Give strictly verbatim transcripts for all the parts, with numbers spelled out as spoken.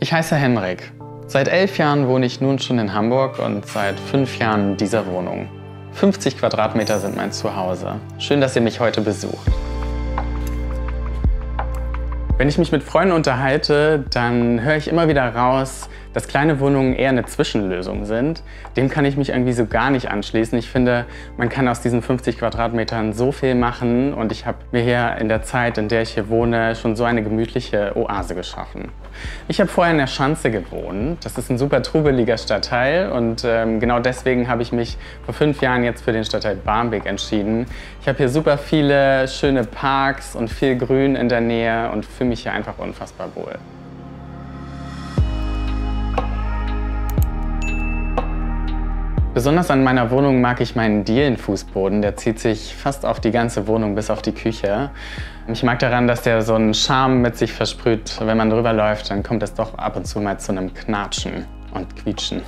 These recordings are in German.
Ich heiße Henrik. Seit elf Jahren wohne ich nun schon in Hamburg und seit fünf Jahren in dieser Wohnung. fünfzig Quadratmeter sind mein Zuhause. Schön, dass ihr mich heute besucht. Wenn ich mich mit Freunden unterhalte, dann höre ich immer wieder raus, dass kleine Wohnungen eher eine Zwischenlösung sind. Dem kann ich mich irgendwie so gar nicht anschließen. Ich finde, man kann aus diesen fünfzig Quadratmetern so viel machen und ich habe mir hier in der Zeit, in der ich hier wohne, schon so eine gemütliche Oase geschaffen. Ich habe vorher in der Schanze gewohnt. Das ist ein super trubeliger Stadtteil und ähm, genau deswegen habe ich mich vor fünf Jahren jetzt für den Stadtteil Barmbek entschieden. Ich habe hier super viele schöne Parks und viel Grün in der Nähe und fühle mich hier einfach unfassbar wohl. Besonders an meiner Wohnung mag ich meinen Dielenfußboden. Der zieht sich fast auf die ganze Wohnung bis auf die Küche. Ich mag daran, dass der so einen Charme mit sich versprüht. Wenn man drüber läuft, dann kommt es doch ab und zu mal zu einem Knatschen und Quietschen.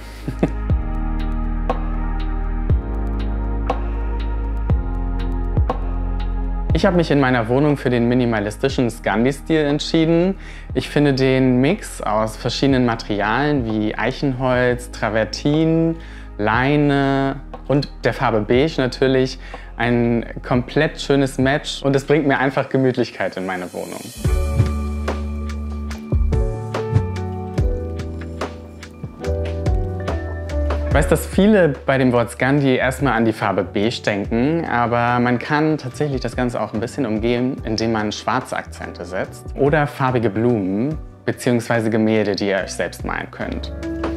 Ich habe mich in meiner Wohnung für den minimalistischen Scandi-Stil entschieden. Ich finde den Mix aus verschiedenen Materialien wie Eichenholz, Travertin, Leine und der Farbe Beige natürlich ein komplett schönes Match und es bringt mir einfach Gemütlichkeit in meine Wohnung. Ich weiß, dass viele bei dem Wort Scandi erstmal an die Farbe Beige denken, aber man kann tatsächlich das Ganze auch ein bisschen umgehen, indem man schwarze Akzente setzt oder farbige Blumen bzw. Gemälde, die ihr euch selbst malen könnt.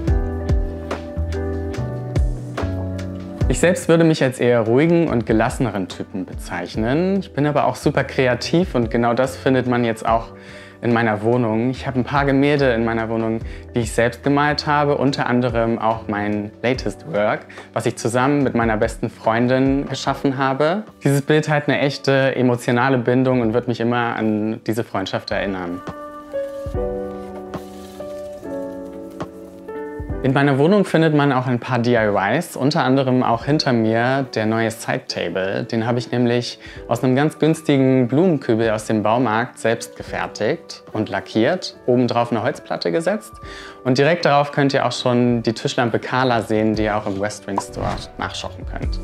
Ich selbst würde mich als eher ruhigen und gelasseneren Typen bezeichnen. Ich bin aber auch super kreativ und genau das findet man jetzt auch in meiner Wohnung. Ich habe ein paar Gemälde in meiner Wohnung, die ich selbst gemalt habe, unter anderem auch mein latest work, was ich zusammen mit meiner besten Freundin geschaffen habe. Dieses Bild hat eine echte emotionale Bindung und wird mich immer an diese Freundschaft erinnern. In meiner Wohnung findet man auch ein paar D I Ys, unter anderem auch hinter mir der neue Side Table. Den habe ich nämlich aus einem ganz günstigen Blumenkübel aus dem Baumarkt selbst gefertigt und lackiert, obendrauf eine Holzplatte gesetzt und direkt darauf könnt ihr auch schon die Tischlampe Carla sehen, die ihr auch im Westwing Store nachshoppen könnt.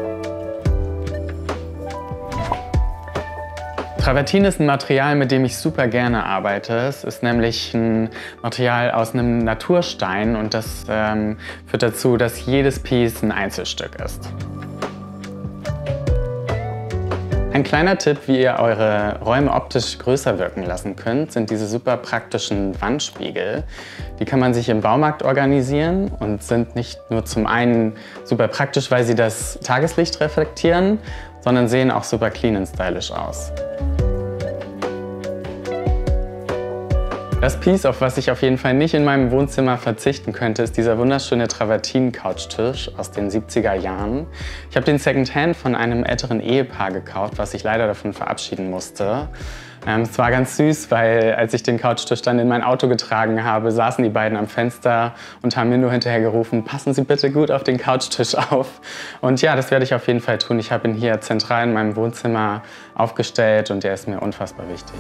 Travertin ist ein Material, mit dem ich super gerne arbeite. Es ist nämlich ein Material aus einem Naturstein und das ähm, führt dazu, dass jedes Piece ein Einzelstück ist. Ein kleiner Tipp, wie ihr eure Räume optisch größer wirken lassen könnt, sind diese super praktischen Wandspiegel. Die kann man sich im Baumarkt organisieren und sind nicht nur zum einen super praktisch, weil sie das Tageslicht reflektieren, sondern sehen auch super clean und stylisch aus. Das Piece, auf was ich auf jeden Fall nicht in meinem Wohnzimmer verzichten könnte, ist dieser wunderschöne Travertin-Couchtisch aus den siebziger Jahren. Ich habe den Secondhand von einem älteren Ehepaar gekauft, was ich leider davon verabschieden musste. Ähm, es war ganz süß, weil als ich den Couchtisch dann in mein Auto getragen habe, saßen die beiden am Fenster und haben mir nur hinterher gerufen, passen Sie bitte gut auf den Couchtisch auf. Und ja, das werde ich auf jeden Fall tun. Ich habe ihn hier zentral in meinem Wohnzimmer aufgestellt und der ist mir unfassbar wichtig.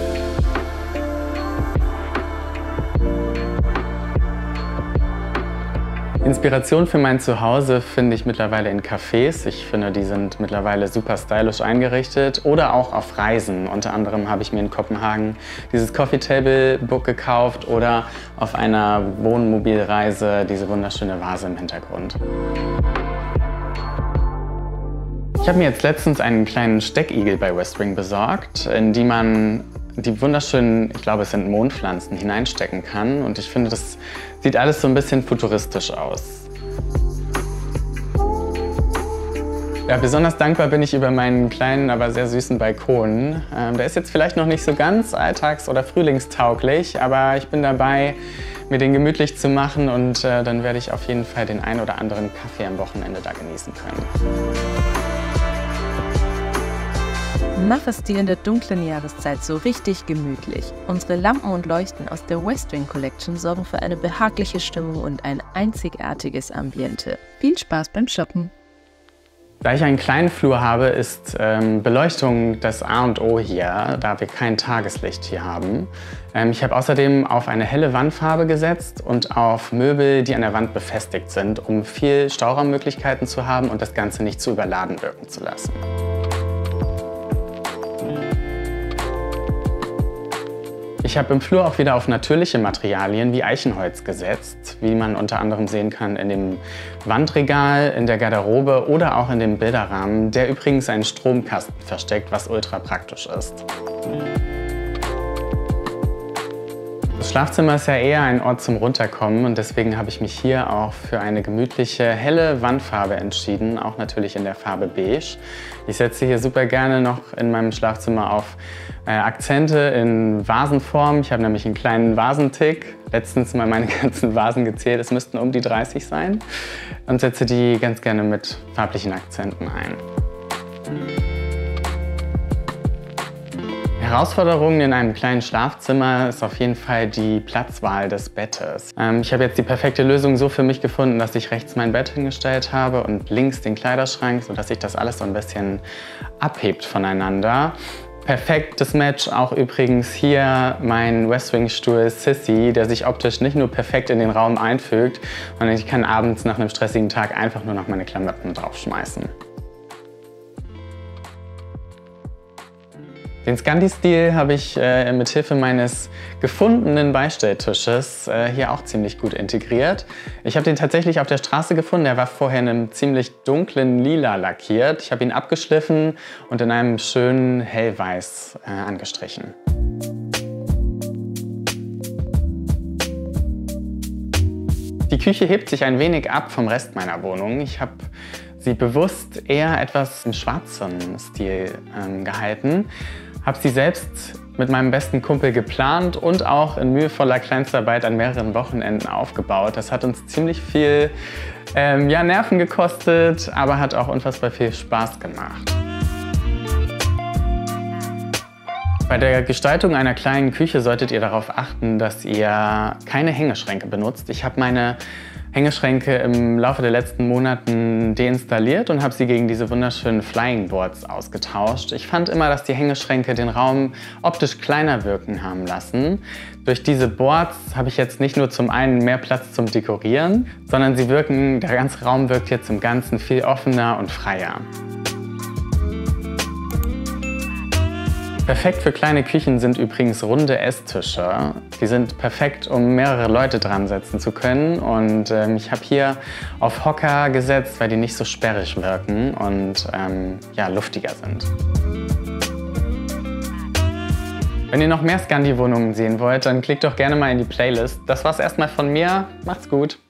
Inspiration für mein Zuhause finde ich mittlerweile in Cafés. Ich finde, die sind mittlerweile super stylisch eingerichtet oder auch auf Reisen. Unter anderem habe ich mir in Kopenhagen dieses Coffee Table Book gekauft oder auf einer Wohnmobilreise diese wunderschöne Vase im Hintergrund. Ich habe mir jetzt letztens einen kleinen Steckigel bei Westwing besorgt, in die man die wunderschönen, ich glaube es sind Mondpflanzen, hineinstecken kann. Und ich finde, das sieht alles so ein bisschen futuristisch aus. Ja, besonders dankbar bin ich über meinen kleinen, aber sehr süßen Balkon. Ähm, der ist jetzt vielleicht noch nicht so ganz alltags- oder frühlingstauglich, aber ich bin dabei, mir den gemütlich zu machen und äh, dann werde ich auf jeden Fall den ein oder anderen Kaffee am Wochenende da genießen können. Mach es dir in der dunklen Jahreszeit so richtig gemütlich. Unsere Lampen und Leuchten aus der Westwing Collection sorgen für eine behagliche Stimmung und ein einzigartiges Ambiente. Viel Spaß beim Shoppen! Da ich einen kleinen Flur habe, ist ähm, Beleuchtung das A und O hier, da wir kein Tageslicht hier haben. Ähm, ich habe außerdem auf eine helle Wandfarbe gesetzt und auf Möbel, die an der Wand befestigt sind, um viel Stauraummöglichkeiten zu haben und das Ganze nicht zu überladen wirken zu lassen. Ich habe im Flur auch wieder auf natürliche Materialien wie Eichenholz gesetzt, wie man unter anderem sehen kann in dem Wandregal, in der Garderobe oder auch in dem Bilderrahmen, der übrigens einen Stromkasten versteckt, was ultra praktisch ist. Das Schlafzimmer ist ja eher ein Ort zum Runterkommen und deswegen habe ich mich hier auch für eine gemütliche, helle Wandfarbe entschieden, auch natürlich in der Farbe Beige. Ich setze hier super gerne noch in meinem Schlafzimmer auf äh, Akzente in Vasenform. Ich habe nämlich einen kleinen Vasentick. Letztens mal meine ganzen Vasen gezählt, es müssten um die dreißig sein. Und setze die ganz gerne mit farblichen Akzenten ein. Herausforderung in einem kleinen Schlafzimmer ist auf jeden Fall die Platzwahl des Bettes. Ähm, ich habe jetzt die perfekte Lösung so für mich gefunden, dass ich rechts mein Bett hingestellt habe und links den Kleiderschrank, sodass sich das alles so ein bisschen abhebt voneinander. Perfektes Match auch übrigens hier mein Westwing-Stuhl Sissy, der sich optisch nicht nur perfekt in den Raum einfügt, sondern ich kann abends nach einem stressigen Tag einfach nur noch meine Klamotten draufschmeißen. Den Scandi-Stil habe ich äh, mit Hilfe meines gefundenen Beistelltisches äh, hier auch ziemlich gut integriert. Ich habe den tatsächlich auf der Straße gefunden. Der war vorher in einem ziemlich dunklen Lila lackiert. Ich habe ihn abgeschliffen und in einem schönen Hellweiß äh, angestrichen. Die Küche hebt sich ein wenig ab vom Rest meiner Wohnung. Ich habe sie bewusst eher etwas im schwarzen Stil ähm, gehalten. Habe sie selbst mit meinem besten Kumpel geplant und auch in mühevoller Kleinstarbeit an mehreren Wochenenden aufgebaut. Das hat uns ziemlich viel ähm, ja, Nerven gekostet, aber hat auch unfassbar viel Spaß gemacht. Bei der Gestaltung einer kleinen Küche solltet ihr darauf achten, dass ihr keine Hängeschränke benutzt. Ich habe meine Hängeschränke im Laufe der letzten Monaten deinstalliert und habe sie gegen diese wunderschönen Flying Boards ausgetauscht. Ich fand immer, dass die Hängeschränke den Raum optisch kleiner wirken haben lassen. Durch diese Boards habe ich jetzt nicht nur zum einen mehr Platz zum Dekorieren, sondern sie wirken, der ganze Raum wirkt jetzt im Ganzen viel offener und freier. Perfekt für kleine Küchen sind übrigens runde Esstische. Die sind perfekt, um mehrere Leute dran setzen zu können. Und ähm, ich habe hier auf Hocker gesetzt, weil die nicht so sperrig wirken und ähm, ja, luftiger sind. Wenn ihr noch mehr Scandi-Wohnungen sehen wollt, dann klickt doch gerne mal in die Playlist. Das war's erstmal von mir. Macht's gut!